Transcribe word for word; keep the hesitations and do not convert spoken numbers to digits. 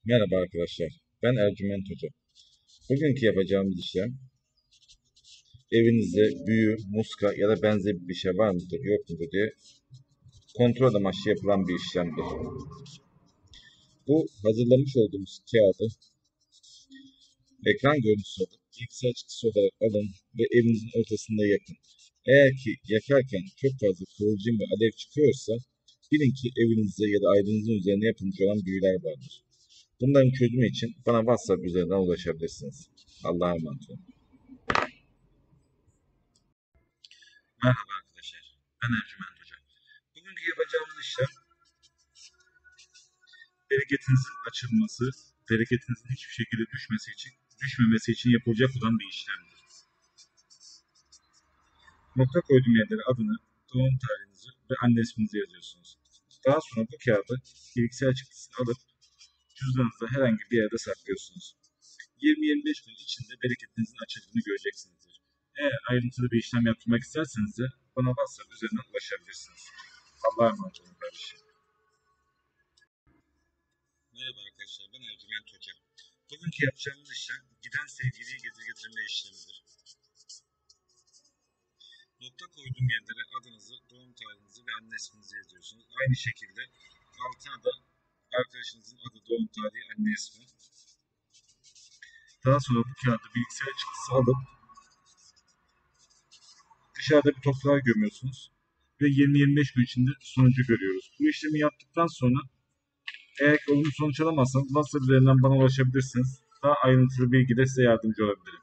Merhaba arkadaşlar, ben Ercüment Hoca. Bugünkü yapacağımız işlem, evinizde büyü, muska ya da benzeri bir şey var mıdır, yok mudur diye kontrol amaçlı yapılan bir işlemdir. Bu hazırlamış olduğumuz kağıdı ekran görüntüsü alıp bilgisayar çıktısı olarak alın ve evinizin ortasında yakın. Eğer ki yakarken çok fazla kıvılcım ve alev çıkıyorsa bilin ki evinizde ya da ailenizin üzerine yapılmış olan büyüler vardır. Bunların çözümü için bana WhatsApp üzerinden ulaşabilirsiniz. Allah'a emanet olun. Merhaba arkadaşlar, ben Ercüment Hoca. Bugünkü yapacağımız işlem bereketinizin açılması, bereketinizin hiçbir şekilde düşmesi için, düşmemesi için yapılacak olan bir işlemdir. Nokta koyduğum yerlere adını, doğum tarihinizi ve anne isminizi yazıyorsunuz. Daha sonra bu kağıdı bilgisayar çıktısını alıp cüzdanınızda herhangi bir yerde saklıyorsunuz. yirmi yirmi beş gün içinde bereketinizin açıldığını göreceksinizdir. Eğer ayrıntılı bir işlem yaptırmak isterseniz de bana WhatsApp üzerinden ulaşabilirsiniz. Allah'a emanet olun kardeşim. Merhaba arkadaşlar, ben Ercüment Hoca. Bugünkü yapacağımız işlem giden sevgiliyi geri getirme işlemidir. Nokta koyduğum yerlere adınızı, doğum tarihinizi ve anne isminizi yazıyorsunuz. Aynı şekilde altına da arkadaşınızın adı, doğum tarihi, anne ismi. Daha sonra bu kağıdı bilgisayar çıktısı alıp dışarıda bir toprağa gömüyorsunuz ve yirmi yirmi beş gün içinde sonucu görüyoruz. Bu işlemi yaptıktan sonra eğer olumlu sonuç alamazsanız WhatsApp üzerinden bana ulaşabilirsiniz. Daha ayrıntılı bilgide size yardımcı olabilirim.